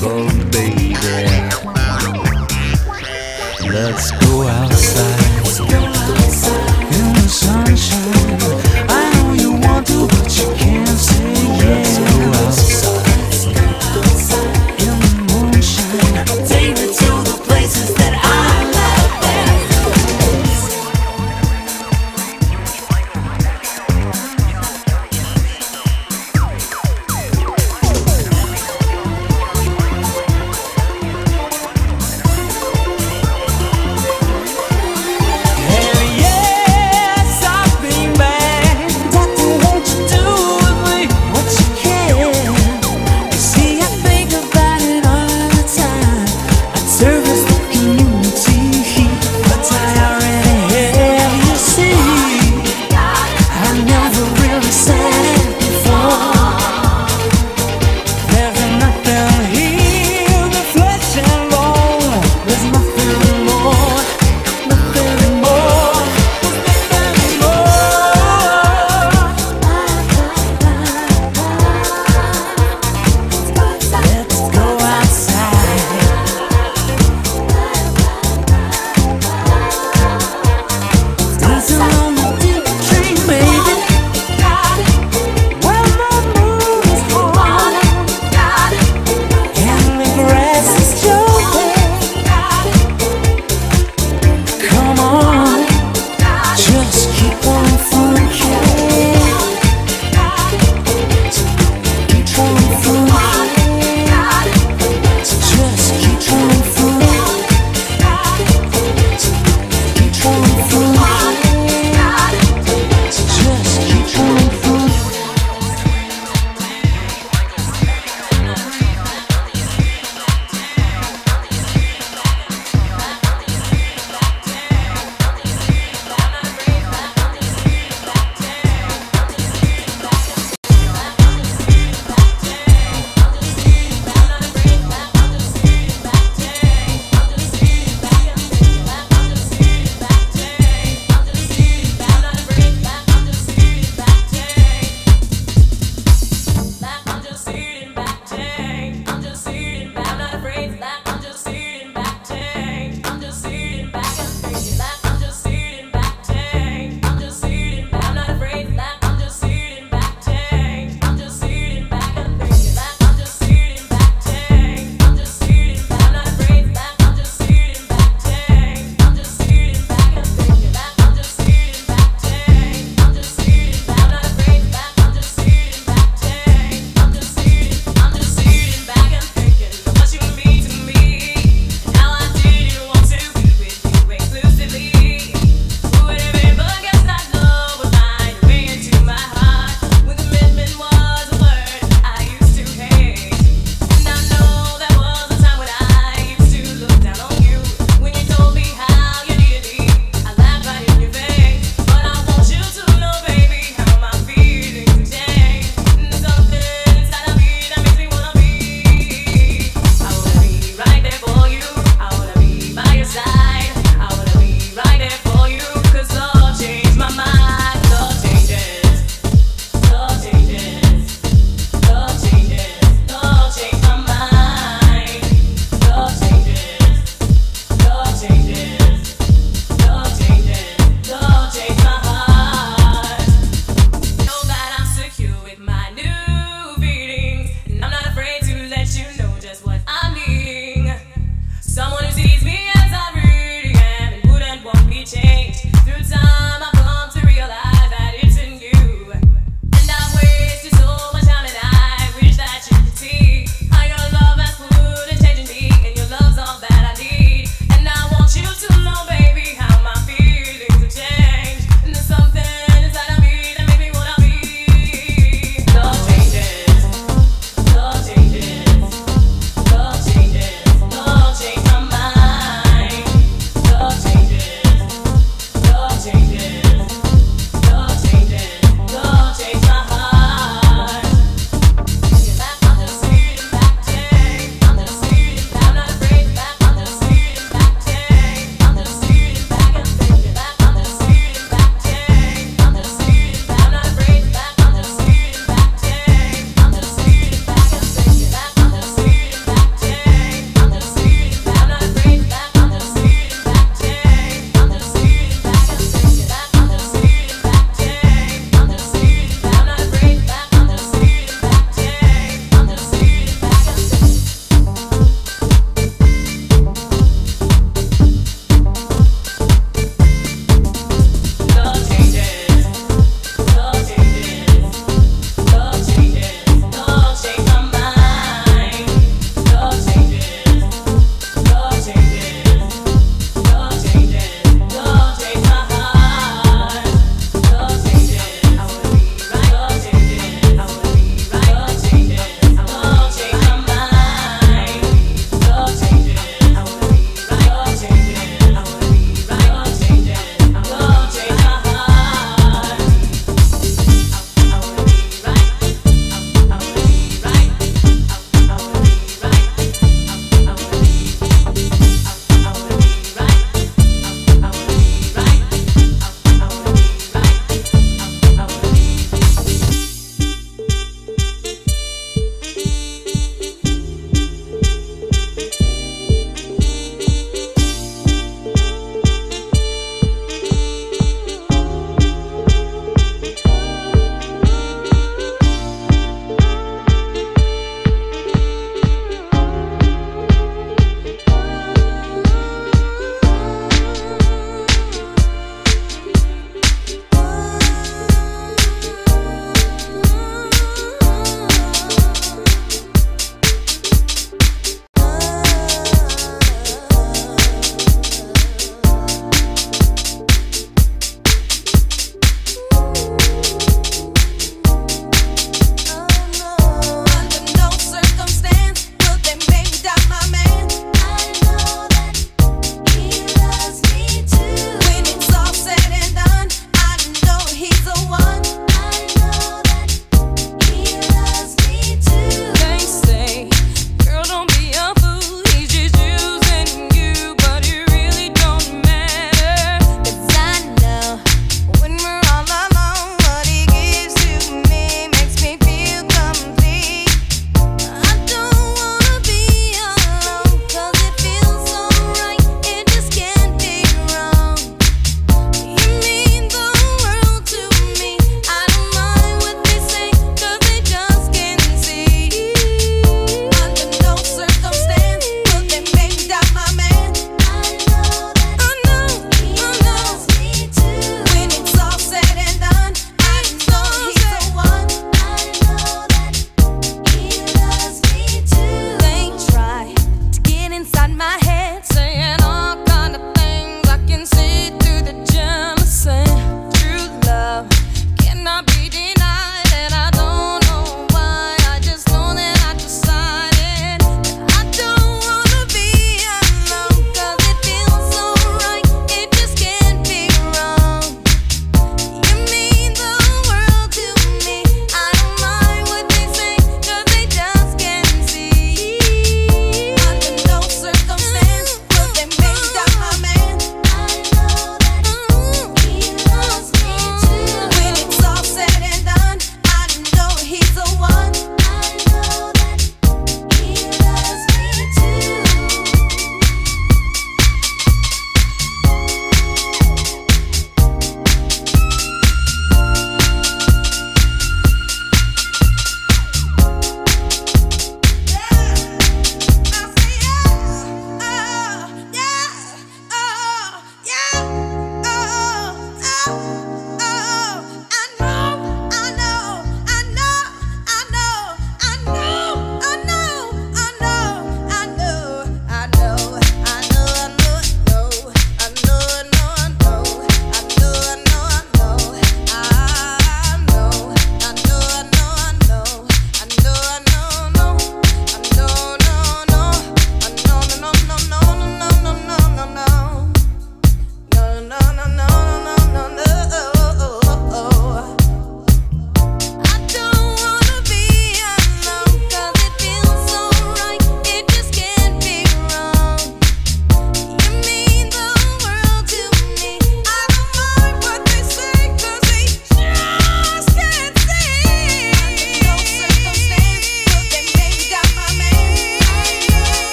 Oh, baby, let's go outside in the sunshine. I know you want to, but you can't say yes. Let's go outside in the moonshine. Take me to the places that I love best.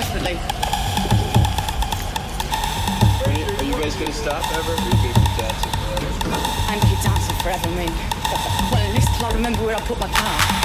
desperately. Are you guys gonna stop ever? Or are you gonna keep dancing forever? I'm keep dancing forever, I mean. Well, at least till I remember where I put my car.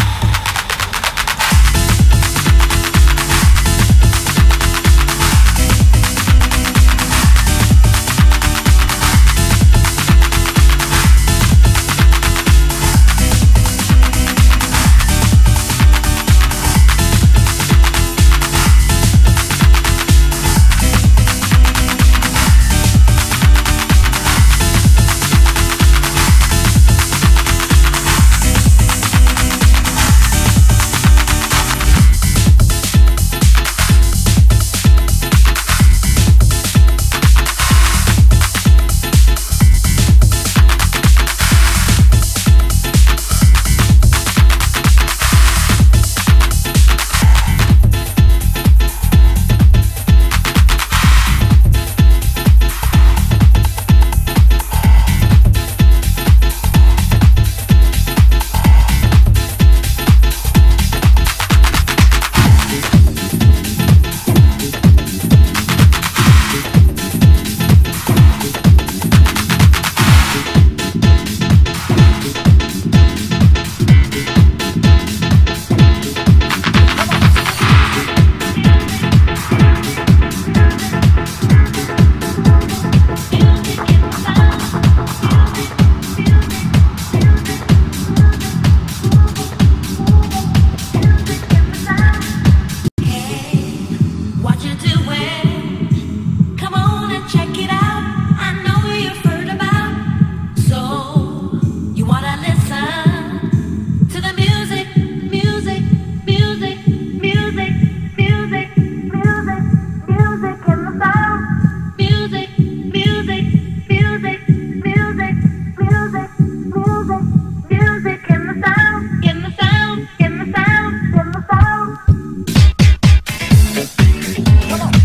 Come on.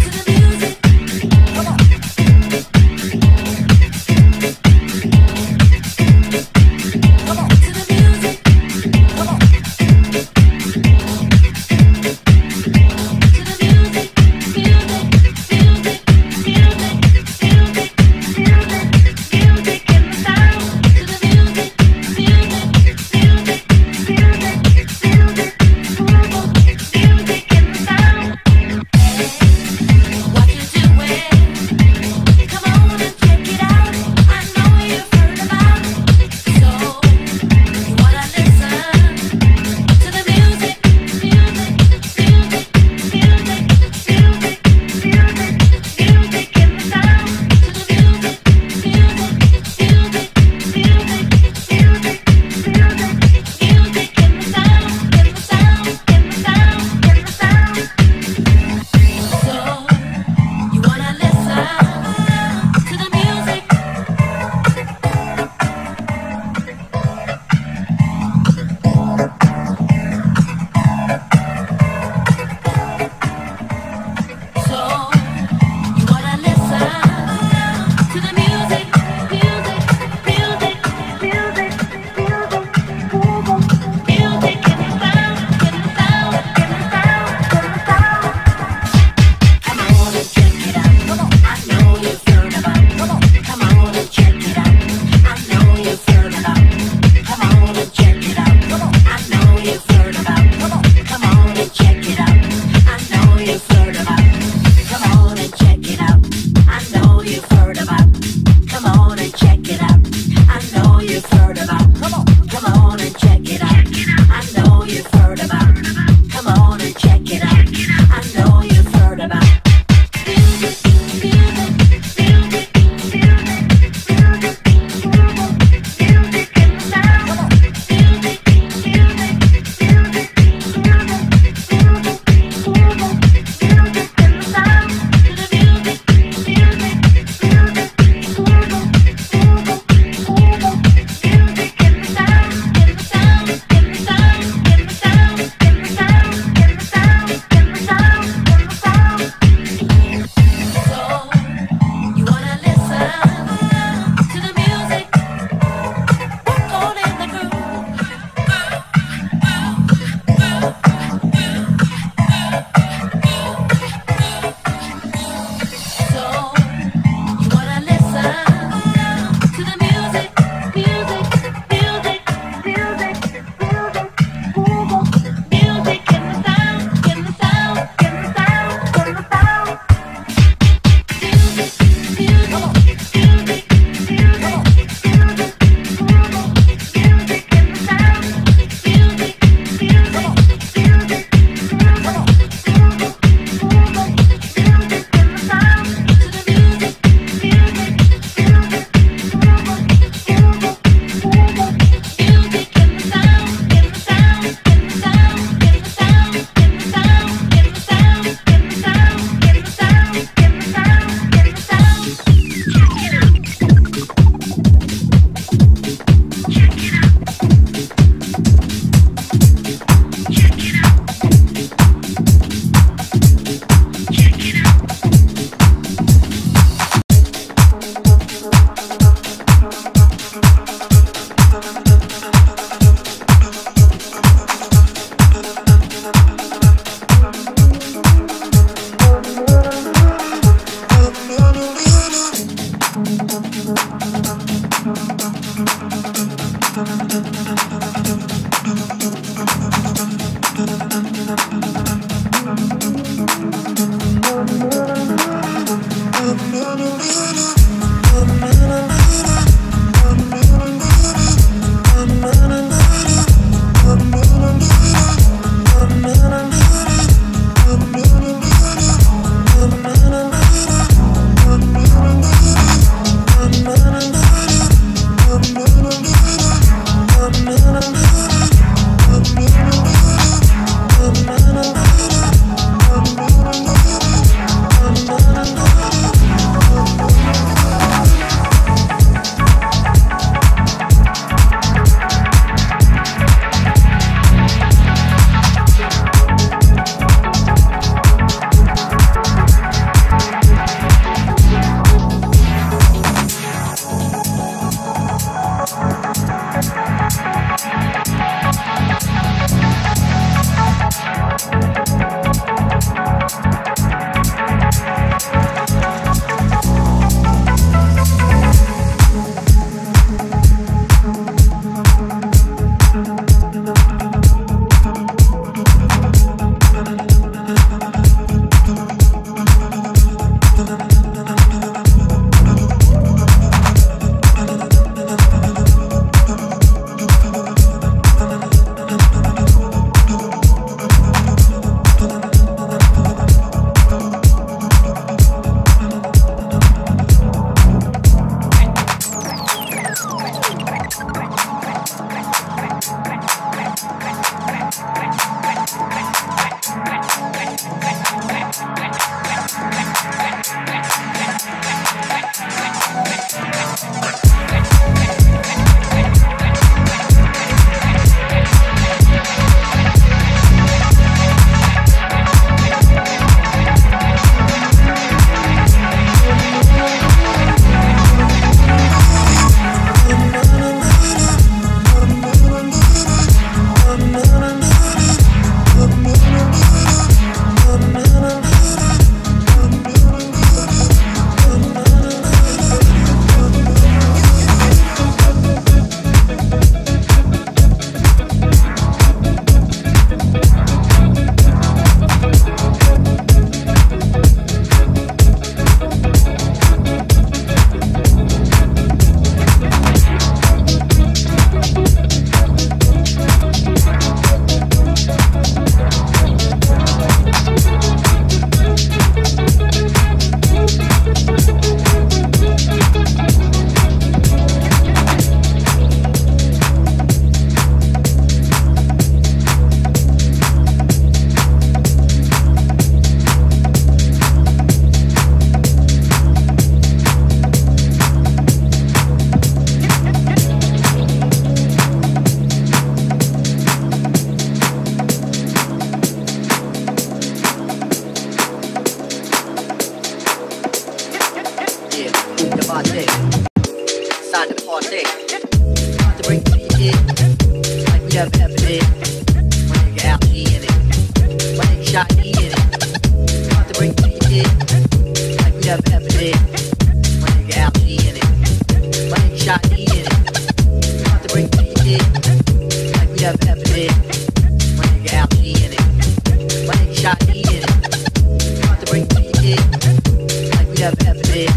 party. It's time to party. About to bring the beat in, like we never ever did. My nigga Al G in it, my nigga Shot E in it. About to bring the beat in, like we never ever did. My nigga Al G in it, my nigga Shot E in it. About to bring the beat in, like we never ever did. My nigga Al G in it, my nigga Shot E in it. About to bring the beat in, like we never ever did.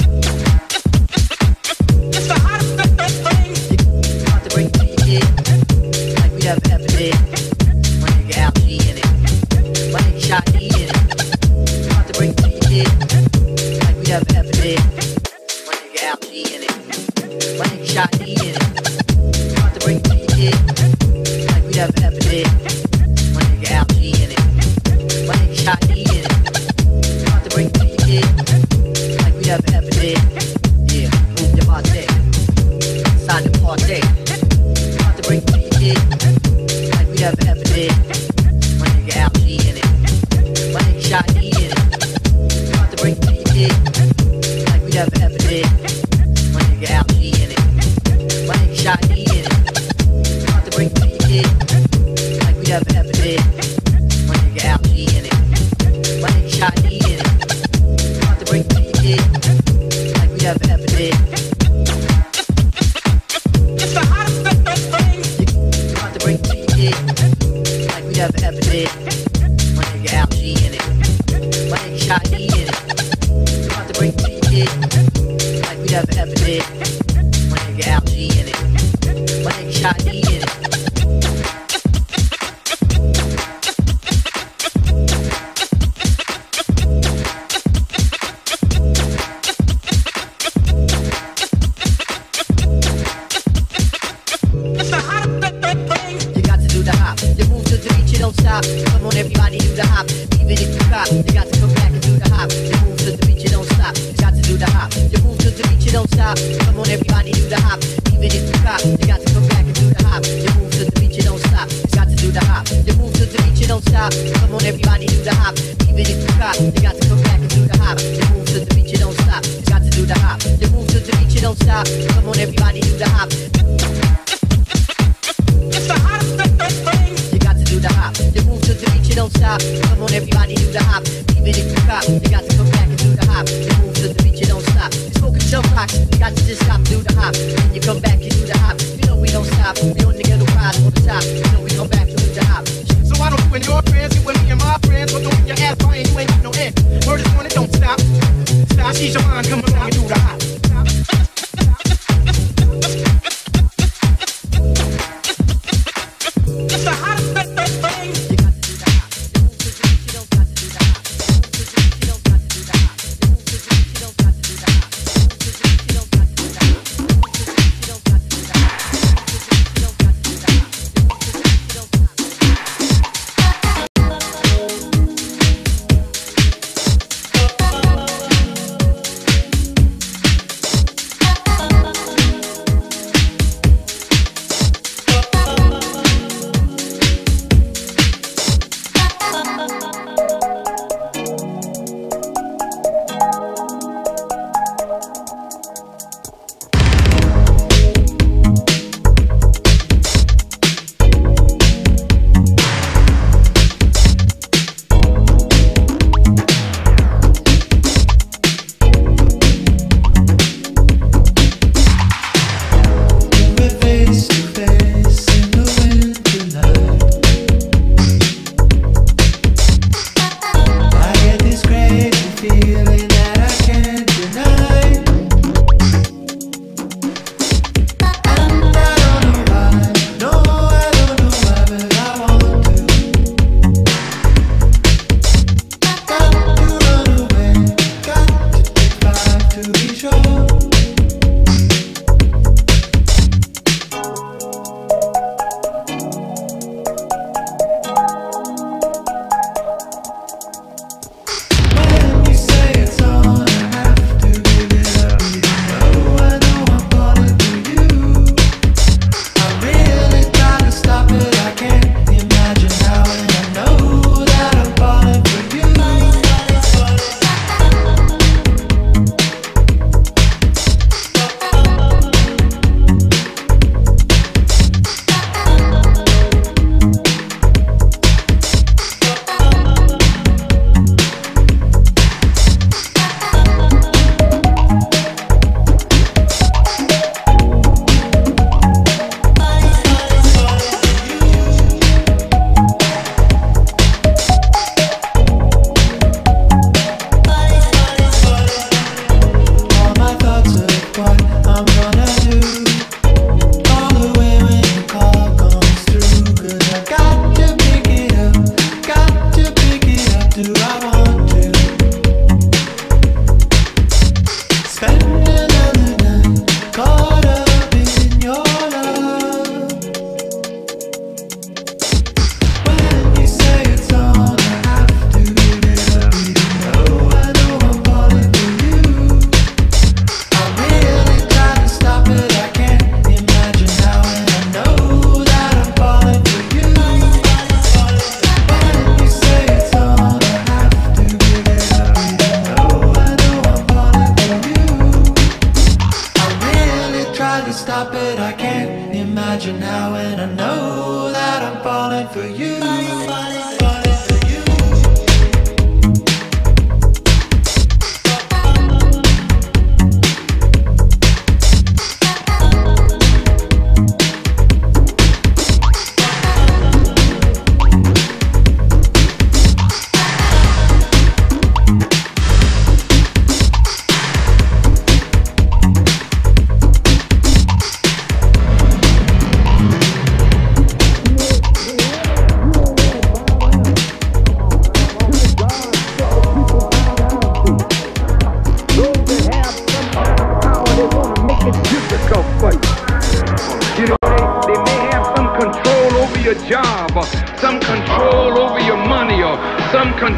It's the hottest thing. About to bring the beat in, like we never ever did. My nigga Al G in it, my nigga Shot E in it. About to bring the beat in, like we never ever did. My nigga Al G in it, my nigga Shot E in it. About to bring the beat in, like we never ever did. My nigga Al G in it, my nigga Shot E in it. About to bring the beat in, like we never ever did. Yeah, move your body, sign the party. About to bring the beat in, like we never ever did. My nigga Al G in it, my nigga Shot E in it. About to bring the beat in, like we never ever did. My nigga Al G in it, my nigga Shot E in it. About to bring the beat in, like we never ever did. My nigga Al G in it, my nigga Shot E in it. About to bring the beat in, like we never ever did. It's the hottest thing. About to bring the beat in, like we never ever did. My nigga Al G in it, my nigga Shot E in it. About to bring the beat in, like we never ever did. My nigga Al G in it, my nigga Shot E in it. It's the hottest thing. You got to do the hop. You move to the beat, you don't stop. Come on, everybody, do the hop. Even if you cop, you got to come back and do the hop. You move to the beat, you don't stop. You got to do the hop. You move to the beat, you don't stop. Come on, everybody, do the hop. Even if you cop, you got to come back and do the hop. You move to the beat, you don't stop. You got to do the hop. You move to the beat, you don't stop. Come on, everybody, do the hop. Even if you cop, you got to come back and do the hop. You move to the beat, you don't stop. You got to do the hop. You move to the beat, you don't stop. Come on, everybody, do the hop. It's the hottest thing. You got to do the hop. You move to the beat, you don't stop. Come on, everybody, do the hop. Even if you cop, you got to come back and do the hop. You move to the beat, you don't stop. You smoking jump rocks, you got to just stop, do the hop. Then you come back, you do the hop. You know we don't stop. We on the ghetto rise on the top. You know we come back, you do the hop. So why don't you and your friends get with me and my friends? But don't get your ass flying, you ain't got no end. Word is on it, don't stop. Stop, she's your mind, come along and do the hop. It's the hottest thing. You got to do the hop. You move to the beat, you don't got to do the hop. You move to the beat, you don't got to do the hop. You move to the beat, you don't got to do the hop. You move to the beat, you don't got to do the hop. You move to the beat, you don't got to do the hop. You move to the beat, you don't got to do the hop. You move to the beat, you don't got to do the hop.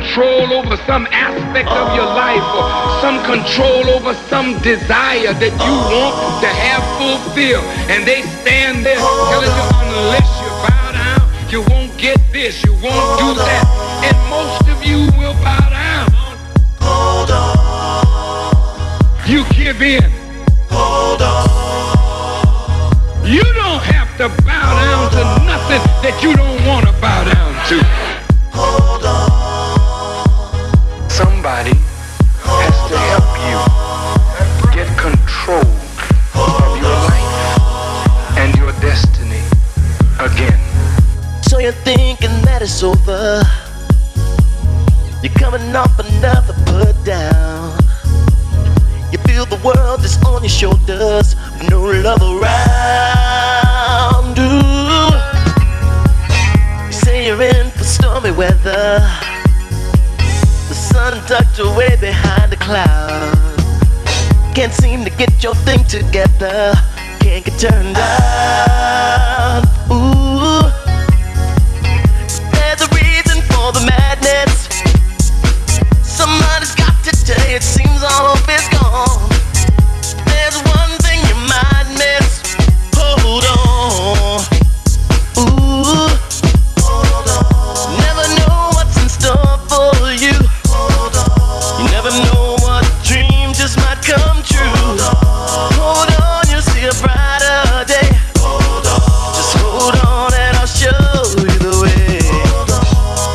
control over some aspect of your life or some control over some desire that you want to have fulfilled. And they stand there telling you unless you bow down, you won't get this, you won't do that. And most of you will bow down. Hold on. You give in. Hold on. You don't have to bow down to nothing that you don't want to bow down to. Hold on. Somebody has to help you get control of your life and your destiny again. So you're thinking that it's over. You're coming off another put down. You feel the world is on your shoulders, with no love around. Ooh. You say you're in for stormy weather. The sun tucked away behind a cloud. Can't seem to get your thing together. Can't get turned on. Ooh. There's a reason for the madness. Somebody's got to tell you it seems all hope is gone. There's one thing you might miss. Hold on. Ooh. Hold on. Never know what's in store for you. Hold on. You never know what dream just might come true. Hold on, you'll see a brighter day. Hold on. Just hold on and I'll show you the way. Hold on.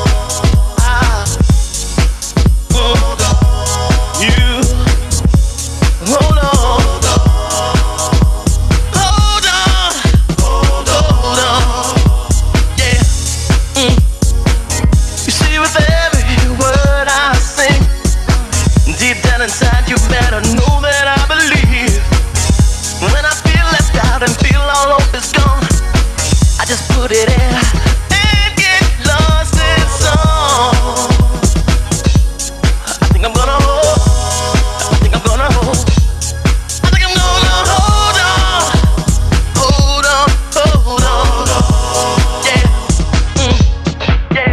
Hold on. You hold on. Hold on. Hold on. Yeah. You see, with every word I sing, deep down inside you better know that I believe. When I feel left out and feel all hope is gone, I just put it in and get lost in song. I think I'm gonna hold. I think I'm gonna hold. I think I'm gonna hold on. Hold on, hold on. Yeah. Yeah.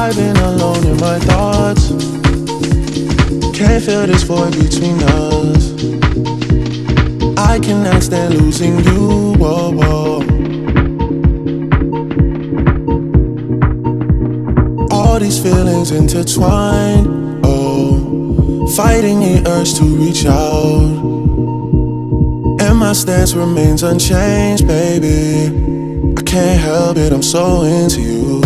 I've been alone in my thoughts. Can't feel this void between us. I cannot stand losing you, whoa, whoa. All these feelings intertwined, oh, fighting the urge to reach out. And my stance remains unchanged, baby. I can't help it, I'm so into you.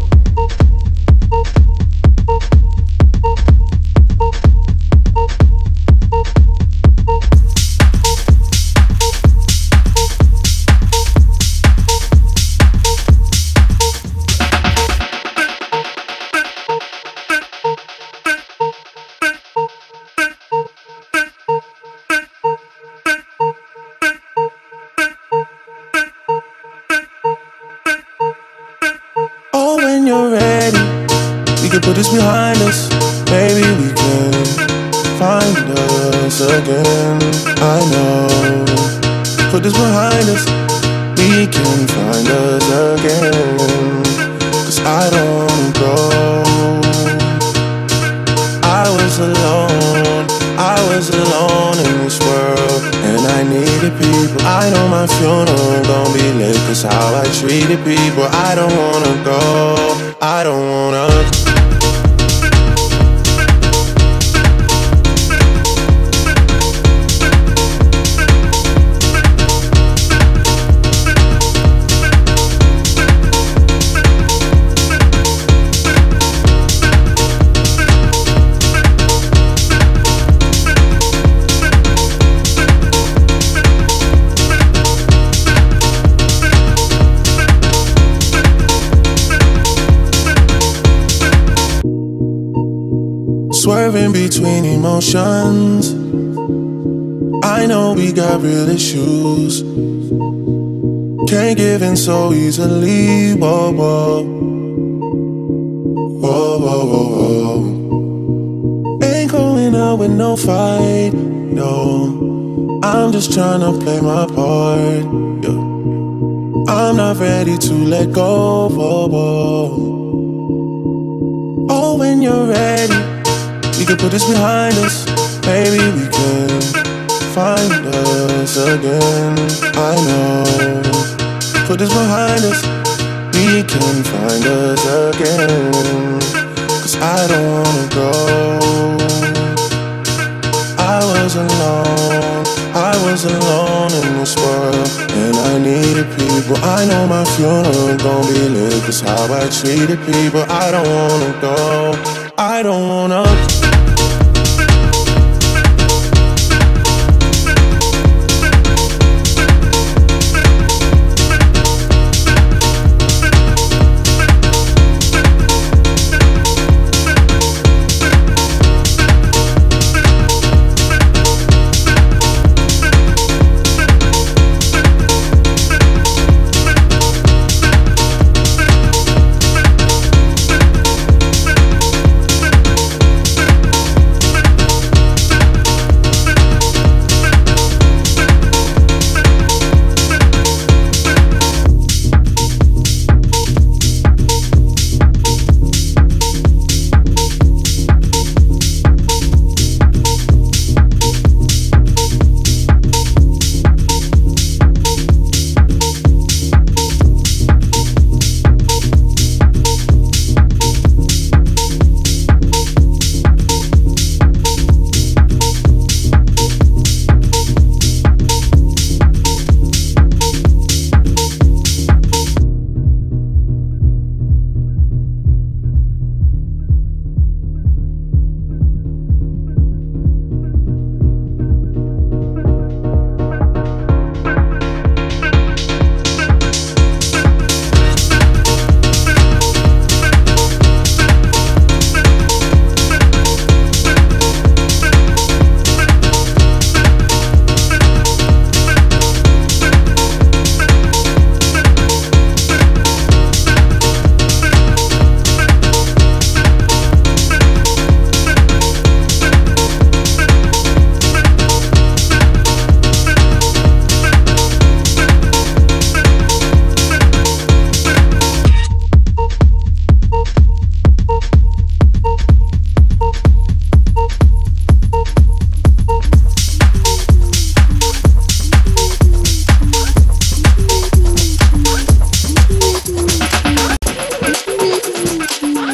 Put this behind us, maybe we can find us again. I know. Put this behind us, we can find us again. 'Cause I don't wanna go. I was alone in this world, and I needed people. I know my funeral gon' be late, 'cause how I treated people. I don't wanna go, I don't wanna. Swerving between emotions. I know we got real issues. Can't give in so easily. Whoa, whoa. Whoa, whoa, whoa, whoa. Ain't going out with no fight, no. I'm just trying to play my part, yeah. I'm not ready to let go, whoa, whoa. Oh, when you're ready, we can put this behind us. Maybe we can find us again. I know. Put this behind us, we can find us again. 'Cause I don't wanna go. I was alone in this world, and I needed people. I know my funeral gon' be lit, 'cause how I treated people. I don't wanna go, I don't wanna.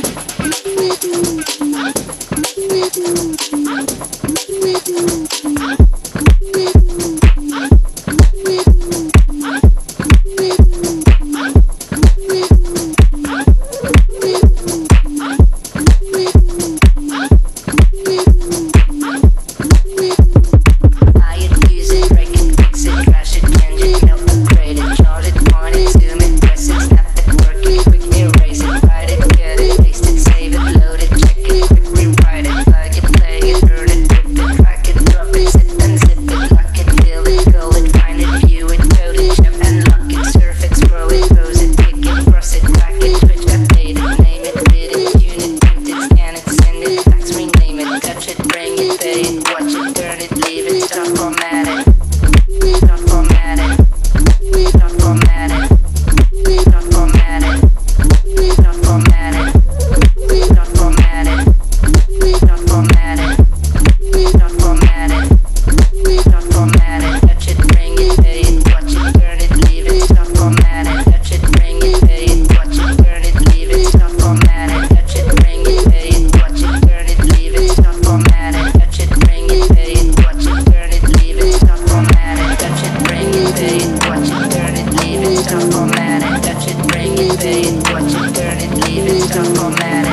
Stuff formatted, touch it, bring it, pay it, watch it, turn it, leave it, stuff formatted.